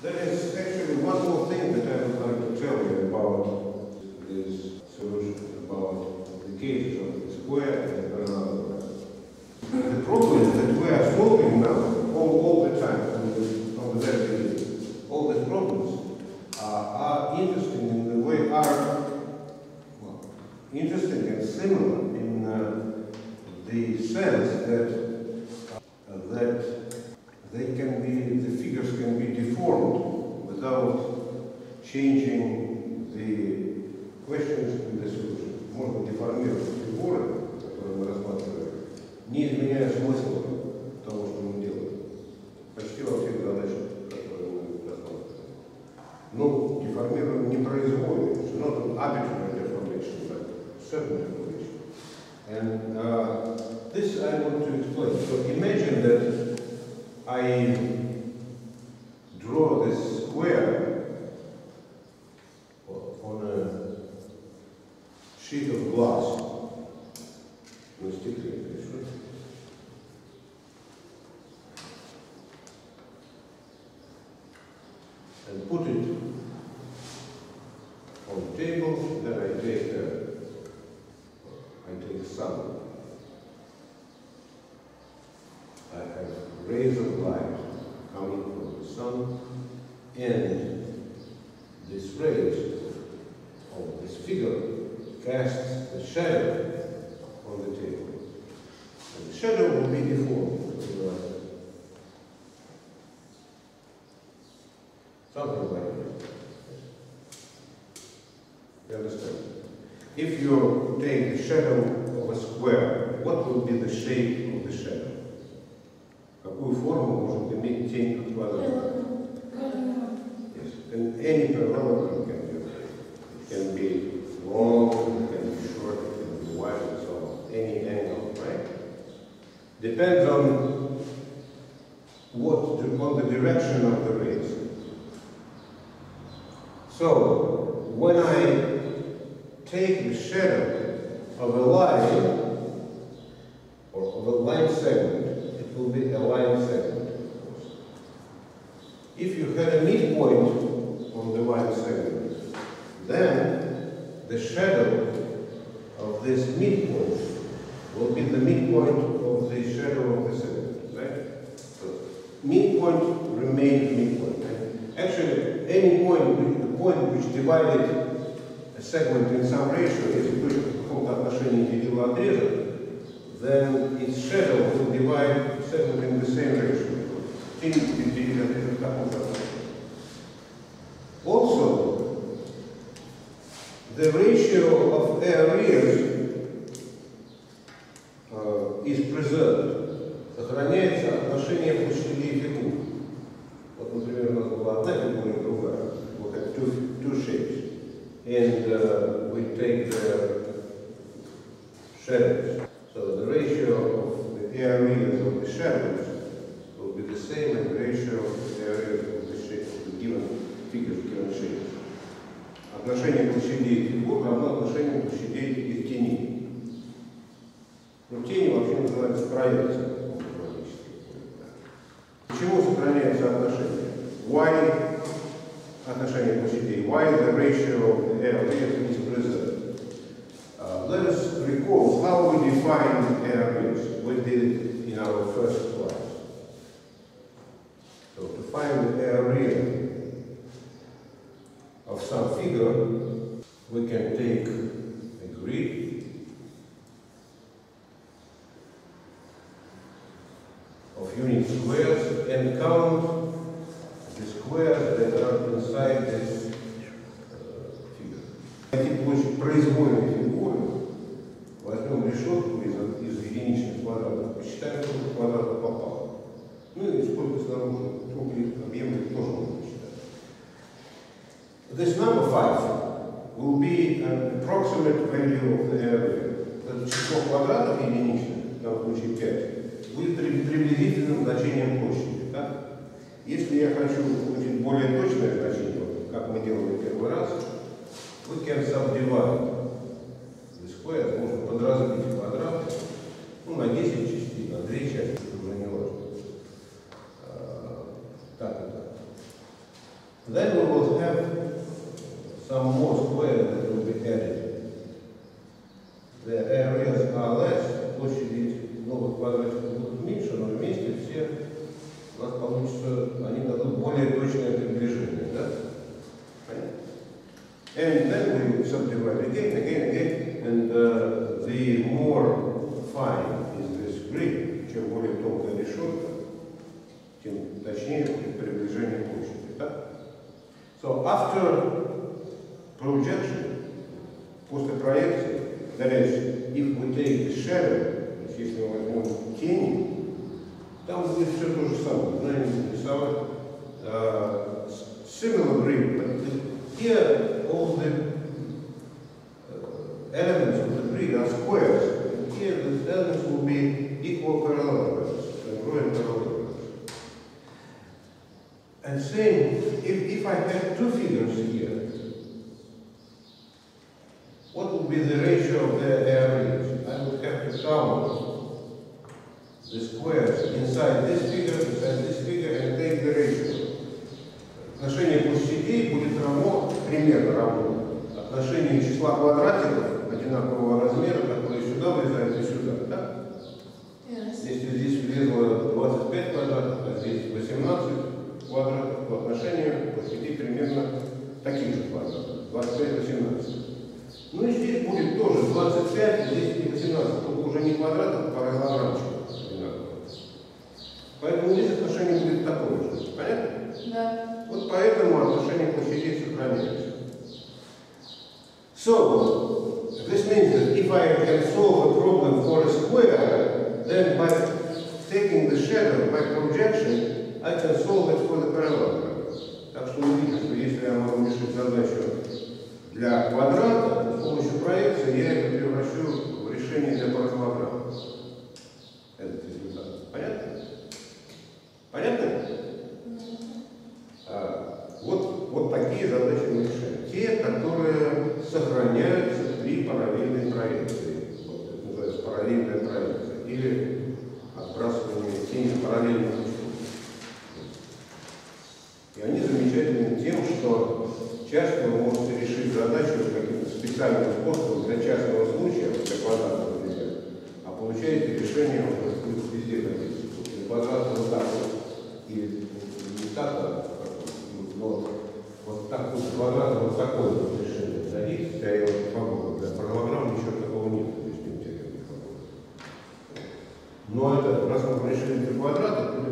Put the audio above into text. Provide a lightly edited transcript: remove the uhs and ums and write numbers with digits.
There is actually one more thing that I would like to tell you about this solution, about the cases of the square and the parallelogram. The problem is that we are solving now all the time on the very beginning. All these problems are interesting in the way interesting and similar in the sense that the figures can be deformed without changing the questions in the solution. Можно деформировать фигуры, которые мы рассматриваем, не изменяя смысл того, что мы делаем. Почти во всех задачах, которые мы рассматриваем. Но деформируем непроизвольно. It's not an arbitrary deformation, but certain deformation. And this I want to explain. So imagine that I draw this square on a sheet of glass. And put it on the table. Then I take sun. I have rays of light coming from the sun, and this rays of this figure casts the shadow on the table. And the shadow will be deformed. Something like this. You understand? If you take the shadow of a square, what will be the shape of the shadow? Какую форму может иметь тень от квадрата? Yes. And any parallelogram can do it. It can be long, it can be short, it can be wide, and so on. Any angle, right? Depends on the direction of the rays. So when I take the shadow of a line or of a line segment, it will be a line segment, of course. If you had a midpoint on the line segment, then the shadow of this midpoint will be the midpoint of the shadow of the segment, right? So midpoint remains midpoint. And actually, any point, the point which divided a segment in some ratio, если точка в каком-то отношении делила отрезок, then its shadow will divide the segment in the same ratio. Also, the ratio of areas is preserved. Сохраняется отношение площадей фигур. Вот, например, у нас была одна фигура и другая. We have two shapes. And we take the shadows. So the ratio of the areas of the shadows will be the same as the ratio of the areas of the shape of the given figures, given shapes. Отношение площадей фигур равно отношению площадей их теней. Но тени вообще называются проекции. Почему сохраняется отношение? Why отношение площадей? Why the ratio of the areas is preserved? Let us recall how we define areas. We did it in our first class. So to find the area of some figure, we can take a grid of unit squares and count the squares that are inside this figure. Эти площадь произвольной фигуры возьмем решетку из единичных квадратов, посчитаем, сколько квадратов попало. Ну и сколько снаружи, объем тоже можно посчитать. This number 5 will be an approximate value of the area. Это число квадратов единичных, в данном случае 5, будет приблизительным значением площади. Так? Если я хочу получить более точное значение, как мы делали в первый раз, we can subdivide the square, можно подразделить квадраты, ну, на 10 частей, на 2 части, это уже не важно. Так и так. Then we will have some more squares that will be added. The areas are less, площади новых квадратиков будут меньше, но вместе все у нас получится, они дадут более точное приближение, да? Понятно? And then we subdivide again, and the more fine is this grid, чем более тонкая решетка, тем точнее будет приближение площади, да? So after projection, после проекции, that is, if we take the shadow, то есть если мы возьмем тени, там будет все то же самое, знаем, рисовать similar grid, but here all the elements of the grid are squares, and here the elements will be equal parallelograms, congruent parallelograms. And same, if I have two figures here, what would be the ratio of their areas? I would have to count the squares inside this figure, and take the ratio. Отношение площадей будет равно, примерно равно, отношению числа квадратиков одинакового размера, которые сюда влезают и сюда, да? Yes. Если здесь влезло 25 квадратов, а здесь 18 квадратов, то отношение площадей примерно таких же квадратов, 25-18. Ну и здесь будет тоже 25, здесь и 18, только уже не квадратов, а параллелограммчиков одинаковых. Поэтому здесь отношение будет такое же. Понятно? Да. Вот поэтому отношение площадей сохраняется. So, this means that if I can solve a problem for a square, then by taking the shadow, by projection, I can solve it for the parallelogram. Так что мы видим, что если я могу решить задачу для квадрата, с помощью проекции я это превращу в решение для параллелограмма. Этот результат. Понятно? Понятно? Вот такие задачи мы решаем. Те, которые сохраняются при параллельной проекции. Вот это называется параллельная проекция. Или отбрасывание тени параллельных участников. И они замечательны тем, что часто вы можете решить задачу каким-то специальным способом для частного случая, для квадрата, например, а получаете решение, вот, будет везде написано. Для квадрата вот так вот, или не так, но вот так вот квадрат, вот такое вот решение дадите, теорема Фагора. Для параллелограмма ничего такого нет, то есть теорема Фагора. Но это, раз мы решили для квадрата,